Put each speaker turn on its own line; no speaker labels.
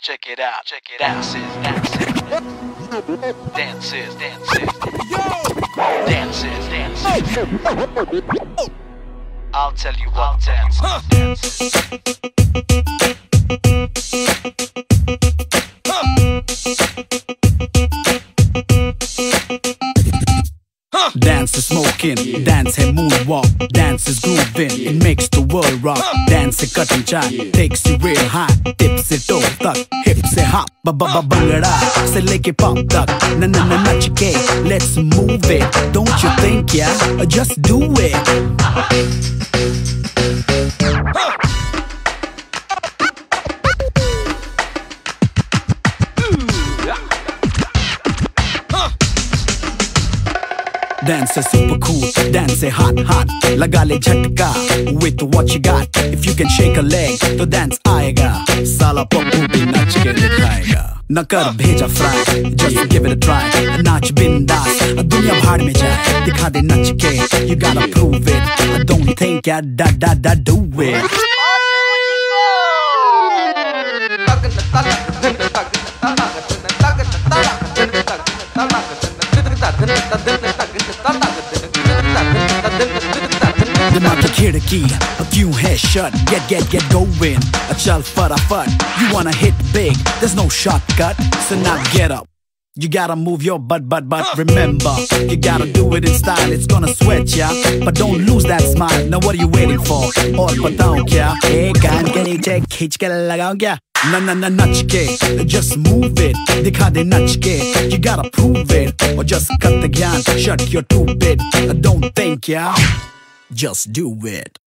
Check it out, check it out. Dances, dances, dances, dances. I'll tell you what dances.
Dance is smoking, dance hai moonwalk, dance is grooving, it makes the world rock. Dance se cutting chai, takes you real high, tips se toe tak, hip se hop, bangada se leke pop tak, na nach ke, let's move it. Don't you think, yeah? Just do it. Dance is super cool, dance is hot, hot. Laga le jhatka with what you got. If you can shake a leg, तो dance आएगा. साला पप्पू भी नाच के दिखाएगा. न कर भेजा fry, just give it a try. नाच बिंदास, दुनिया भाड़ में जाए. दिखा दे नाच के, you gotta prove it. I don't think I da do it. दिमाग की खिड़की क्यों है shut? Get going. चल फटाफट. You wanna hit big? There's no shortcut. So now get up. You gotta move your butt. Remember, you gotta do it in style. It's gonna sweat ya, but don't lose that smile. Now what are you waiting for? और बताऊं क्या? एक कान के नीचे खींच के लगाऊं क्या? Na nach ke, just move it. दिखा दे नच के, you gotta prove it. Or just cut the gyan, shut your two bit. Don't think, yeah, just do it.